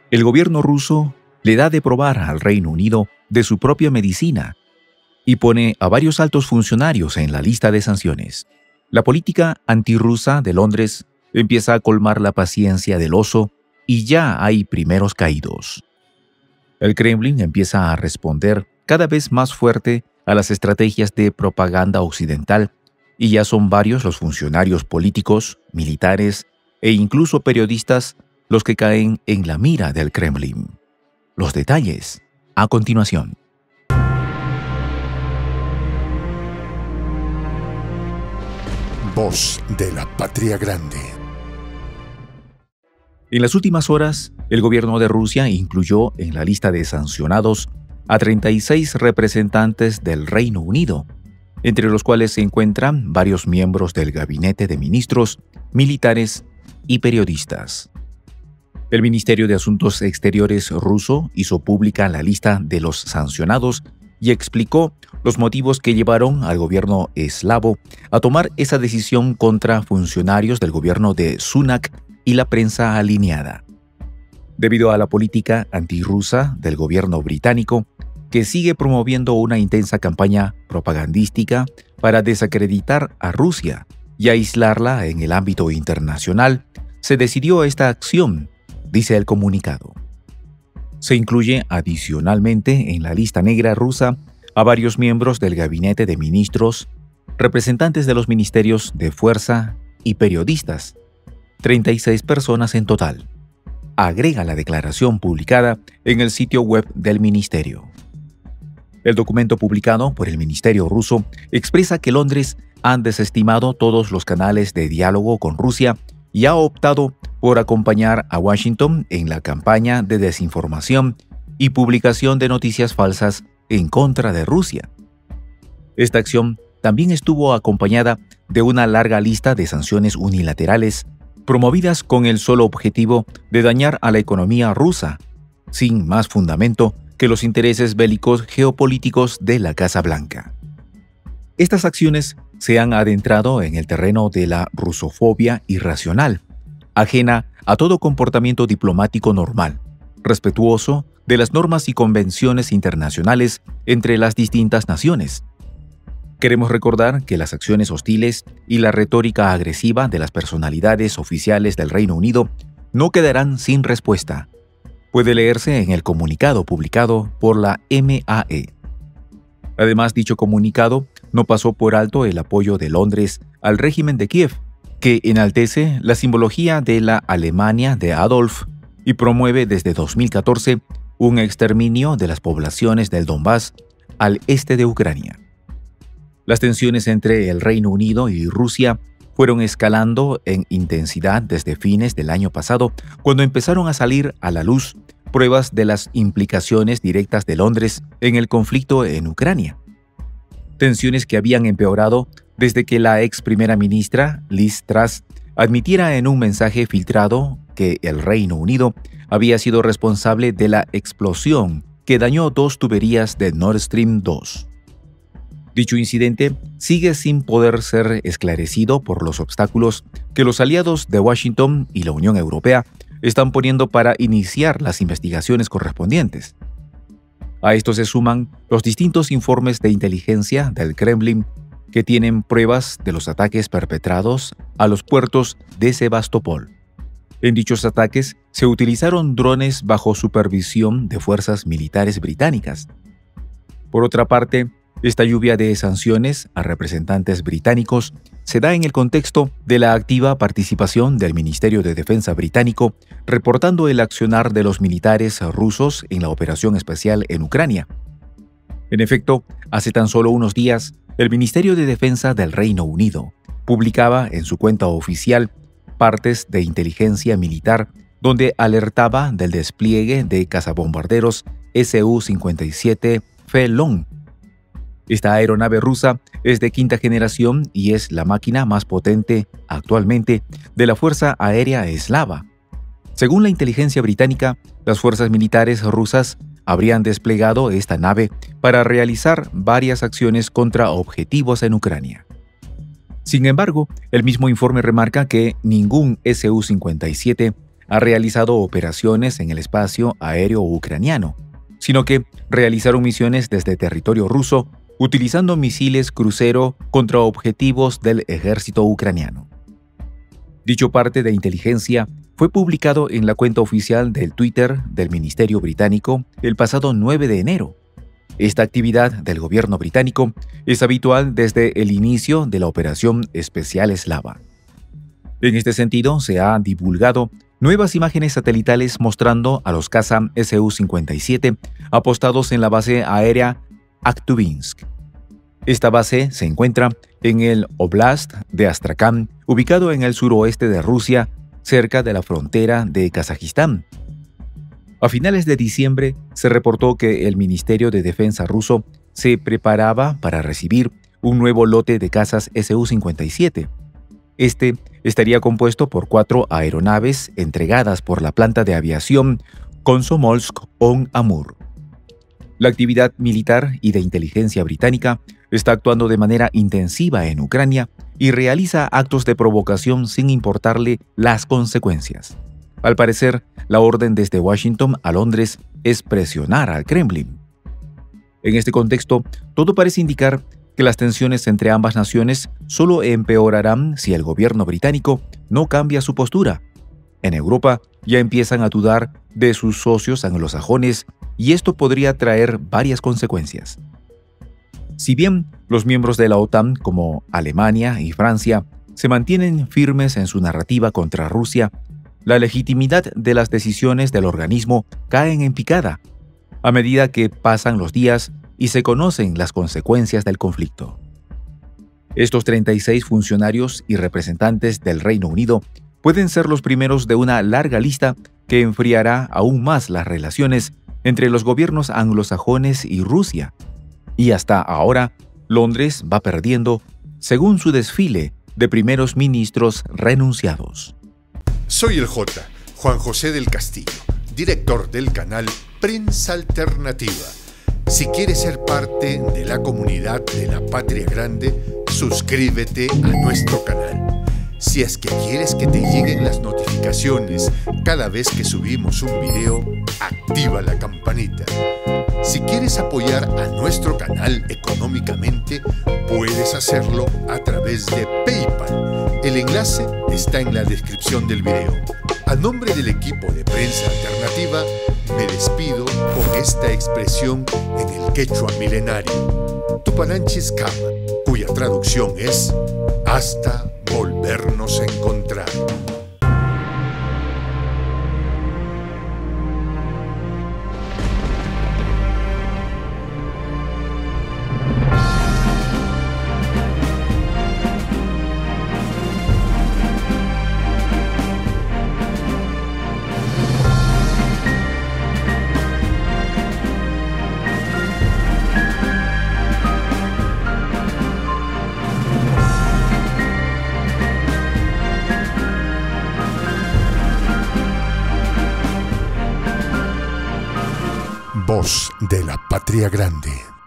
El gobierno ruso le da de probar al Reino Unido de su propia medicina y pone a varios altos funcionarios en la lista de sanciones. La política antirrusa de Londres empieza a colmar la paciencia del oso y ya hay primeros caídos. El Kremlin empieza a responder cada vez más fuerte a las estrategias de propaganda occidental y ya son varios los funcionarios políticos, militares e incluso periodistas los que caen en la mira del Kremlin. Los detalles a continuación. Voz de la Patria Grande. En las últimas horas, el gobierno de Rusia incluyó en la lista de sancionados a 36 representantes del Reino Unido, entre los cuales se encuentran varios miembros del gabinete de ministros, militares y periodistas. El Ministerio de Asuntos Exteriores ruso hizo pública la lista de los sancionados y explicó los motivos que llevaron al gobierno eslavo a tomar esa decisión contra funcionarios del gobierno de Sunak y la prensa alineada. Debido a la política antirrusa del gobierno británico, que sigue promoviendo una intensa campaña propagandística para desacreditar a Rusia y aislarla en el ámbito internacional, se decidió esta acción, dice el comunicado. Se incluye adicionalmente en la lista negra rusa a varios miembros del gabinete de ministros, representantes de los ministerios de fuerza y periodistas, 36 personas en total, agrega la declaración publicada en el sitio web del ministerio. El documento publicado por el ministerio ruso expresa que Londres ha desestimado todos los canales de diálogo con Rusia y ha optado por acompañar a Washington en la campaña de desinformación y publicación de noticias falsas en contra de Rusia. Esta acción también estuvo acompañada de una larga lista de sanciones unilaterales promovidas con el solo objetivo de dañar a la economía rusa, sin más fundamento que los intereses bélicos geopolíticos de la Casa Blanca. Estas acciones se han adentrado en el terreno de la rusofobia irracional, ajena a todo comportamiento diplomático normal, respetuoso de las normas y convenciones internacionales entre las distintas naciones. Queremos recordar que las acciones hostiles y la retórica agresiva de las personalidades oficiales del Reino Unido no quedarán sin respuesta. Puede leerse en el comunicado publicado por la MAE. Además, dicho comunicado no pasó por alto el apoyo de Londres al régimen de Kiev, que enaltece la simbología de la Alemania de Adolf y promueve desde 2014 un exterminio de las poblaciones del Donbass al este de Ucrania. Las tensiones entre el Reino Unido y Rusia fueron escalando en intensidad desde fines del año pasado, cuando empezaron a salir a la luz pruebas de las implicaciones directas de Londres en el conflicto en Ucrania. Tensiones que habían empeorado desde que la ex primera ministra Liz Truss admitiera en un mensaje filtrado que el Reino Unido había sido responsable de la explosión que dañó 2 tuberías de Nord Stream 2. Dicho incidente sigue sin poder ser esclarecido por los obstáculos que los aliados de Washington y la Unión Europea están poniendo para iniciar las investigaciones correspondientes. A esto se suman los distintos informes de inteligencia del Kremlin que tienen pruebas de los ataques perpetrados a los puertos de Sebastopol. En dichos ataques se utilizaron drones bajo supervisión de fuerzas militares británicas. Por otra parte, esta lluvia de sanciones a representantes británicos se da en el contexto de la activa participación del Ministerio de Defensa británico reportando el accionar de los militares rusos en la operación especial en Ucrania. En efecto, hace tan solo unos días, el Ministerio de Defensa del Reino Unido publicaba en su cuenta oficial partes de inteligencia militar donde alertaba del despliegue de cazabombarderos Su-57 Phelon. Esta aeronave rusa es de quinta generación y es la máquina más potente actualmente de la Fuerza Aérea Eslava. Según la inteligencia británica, las fuerzas militares rusas habrían desplegado esta nave para realizar varias acciones contra objetivos en Ucrania. Sin embargo, el mismo informe remarca que ningún Su-57 ha realizado operaciones en el espacio aéreo ucraniano, sino que realizaron misiones desde territorio ruso utilizando misiles crucero contra objetivos del ejército ucraniano. Dicho parte de inteligencia fue publicado en la cuenta oficial del Twitter del Ministerio Británico el pasado 9 de enero. Esta actividad del gobierno británico es habitual desde el inicio de la Operación Especial Eslava. En este sentido, se han divulgado nuevas imágenes satelitales mostrando a los caza Su-57 apostados en la base aérea Aktubinsk. Esta base se encuentra en el Oblast de Astrakán, ubicado en el suroeste de Rusia, cerca de la frontera de Kazajistán. A finales de diciembre se reportó que el Ministerio de Defensa ruso se preparaba para recibir un nuevo lote de cazas Su-57. Este estaría compuesto por 4 aeronaves entregadas por la planta de aviación Komsomolsk-on-Amur. La actividad militar y de inteligencia británica está actuando de manera intensiva en Ucrania y realiza actos de provocación sin importarle las consecuencias. Al parecer, la orden desde Washington a Londres es presionar al Kremlin. En este contexto, todo parece indicar que las tensiones entre ambas naciones solo empeorarán si el gobierno británico no cambia su postura. En Europa ya empiezan a dudar de sus socios anglosajones y esto podría traer varias consecuencias. Si bien los miembros de la OTAN, como Alemania y Francia, se mantienen firmes en su narrativa contra Rusia, la legitimidad de las decisiones del organismo caen en picada a medida que pasan los días y se conocen las consecuencias del conflicto. Estos 36 funcionarios y representantes del Reino Unido pueden ser los primeros de una larga lista que enfriará aún más las relaciones entre los gobiernos anglosajones y Rusia. Y hasta ahora, Londres va perdiendo según su desfile de primeros ministros renunciados. Soy el J, Juan José del Castillo, director del canal Prensa Alternativa. Si quieres ser parte de la comunidad de la Patria Grande, suscríbete a nuestro canal. Si es que quieres que te lleguen las notificaciones cada vez que subimos un video, activa la campanita. Si quieres apoyar a nuestro canal económicamente, puedes hacerlo a través de PayPal. El enlace está en la descripción del video. A nombre del equipo de Prensa Alternativa, me despido con esta expresión en el quechua milenario, Tupananchis Kama, cuya traducción es hasta volvernos a encontrar. Voz de la Patria Grande.